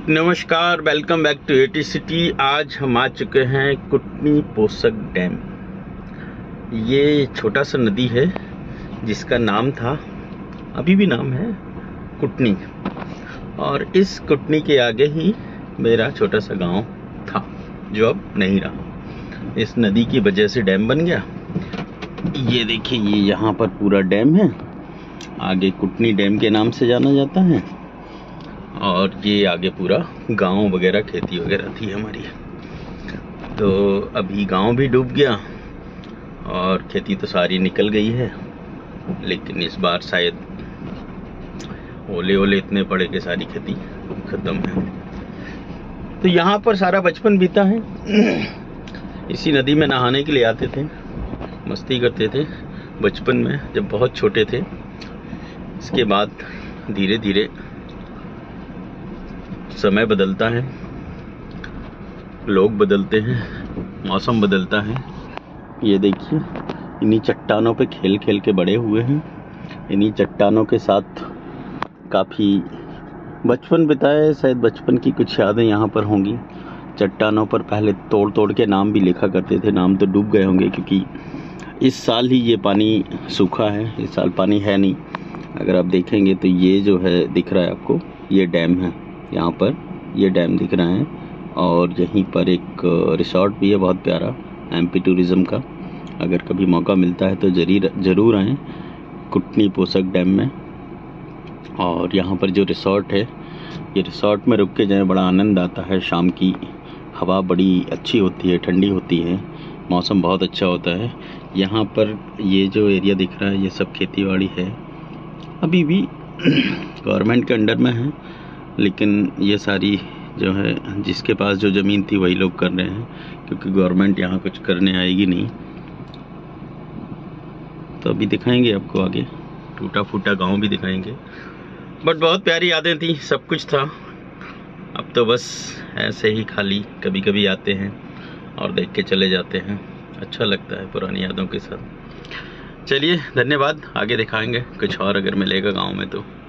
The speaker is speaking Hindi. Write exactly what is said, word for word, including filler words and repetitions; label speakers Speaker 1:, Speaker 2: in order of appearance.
Speaker 1: नमस्कार, welcome back to AT city. आज हम आ चुके हैं कुटनी पोसक डैम। ये छोटा सा नदी है जिसका नाम था, अभी भी नाम है, कुटनी। और इस कुटनी के आगे ही मेरा छोटा सा गांव था जो अब नहीं रहा। इस नदी की वजह से डैम बन गया। ये देखिए, ये यहाँ पर पूरा डैम है। आगे कुटनी डैम के नाम से जाना जाता है। और ये आगे पूरा गांव वगैरह, खेती वगैरह थी हमारी। तो अभी गांव भी डूब गया और खेती तो सारी निकल गई है। लेकिन इस बार शायद ओले ओले इतने पड़े कि सारी खेती खत्म है। तो यहाँ पर सारा बचपन बीता है। इसी नदी में नहाने के लिए आते थे, मस्ती करते थे बचपन में जब बहुत छोटे थे। इसके बाद धीरे धीरे समय बदलता है, लोग बदलते हैं, मौसम बदलता है। ये देखिए, इन्हीं चट्टानों पे खेल खेल के बड़े हुए हैं। इन्हीं चट्टानों के साथ काफ़ी बचपन बिताए। शायद बचपन की कुछ यादें यहाँ पर होंगी। चट्टानों पर पहले तोड़ तोड़ के नाम भी लिखा करते थे। नाम तो डूब गए होंगे क्योंकि इस साल ही ये पानी सूखा है। इस साल पानी है नहीं। अगर आप देखेंगे तो ये जो है दिख रहा है आपको, ये डैम है। यहाँ पर ये डैम दिख रहा है। और यहीं पर एक रिसोर्ट भी है बहुत प्यारा, एमपी टूरिज़्म का। अगर कभी मौका मिलता है तो जरूर ज़रूर आएँ कुटनी पोसक डैम में। और यहाँ पर जो रिसोर्ट है, ये रिसोर्ट में रुक के जाएँ, बड़ा आनंद आता है। शाम की हवा बड़ी अच्छी होती है, ठंडी होती है, मौसम बहुत अच्छा होता है। यहाँ पर ये जो एरिया दिख रहा है, ये सब खेतीबाड़ी है। अभी भी गवर्नमेंट के अंडर में है, लेकिन ये सारी जो है, जिसके पास जो ज़मीन थी वही लोग कर रहे हैं, क्योंकि गवर्नमेंट यहाँ कुछ करने आएगी नहीं। तो अभी दिखाएंगे आपको आगे, टूटा फूटा गांव भी दिखाएंगे। बट बहुत प्यारी यादें थी, सब कुछ था। अब तो बस ऐसे ही खाली कभी कभी आते हैं और देख के चले जाते हैं। अच्छा लगता है पुरानी यादों के साथ। चलिए, धन्यवाद। आगे दिखाएंगे कुछ और अगर मिलेगा गाँव में तो।